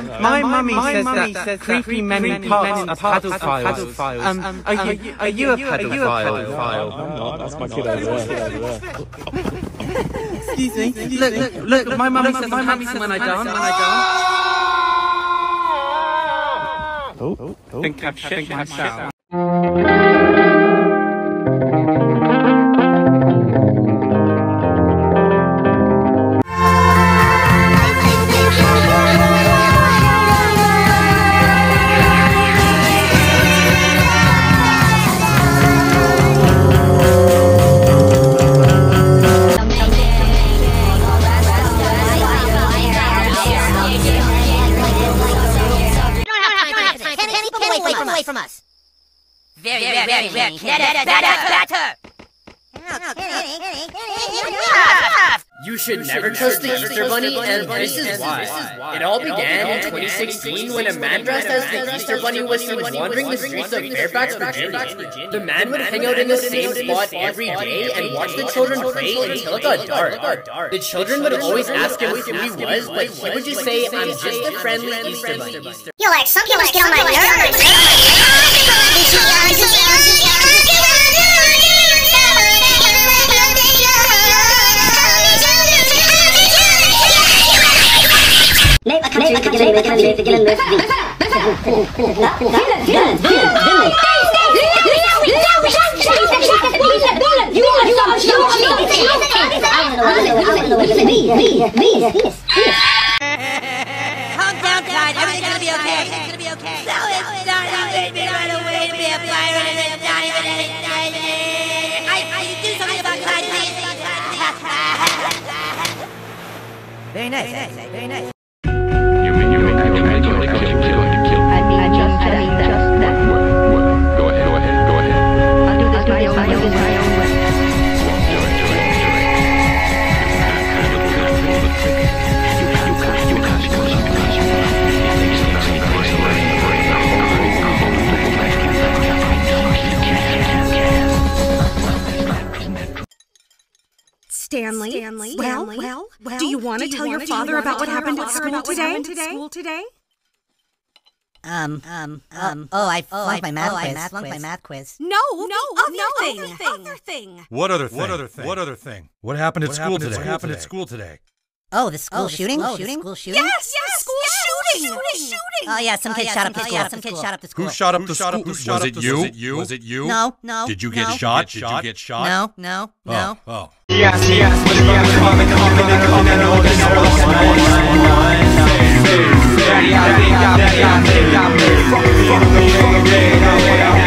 My mummy says that creepy men in parks are pedophiles. Are you a pedophile? I'm not. That's my kid over there. Excuse me. Look. My mummy says I'm handsome when I dance. I think I've shit myself. Away from us. Very. You should never trust the Easter Bunny, and this is why. It all began in 2016 when a man dressed as the Easter Bunny was seen wandering the streets of Fairfax, Virginia. The man would hang out in the same spot every day and watch the children play until it got dark. The children would always ask him who he was, but he would just say, "I'm just a friendly Easter Bunny." Yo, like, some people just get on my nerves. Calm down, Clyde. Everything's gonna be okay. So it's starting to make me run away to be a pirate, and it's not even anything. I do something about Clyde, please. Very nice. You mean I totally going to kill? I just that. Go ahead. I'll do this my own way. Stanley? Well, do you want to tell your father about what happened at school today? I flunked my math quiz. No, other thing. What other thing? What happened at school today? Oh, the school shooting? Yes, school shooting. Oh yeah, some kid shot up the school. Who shot up the school? Was it you? No. Did you get shot? No. Oh. Yes.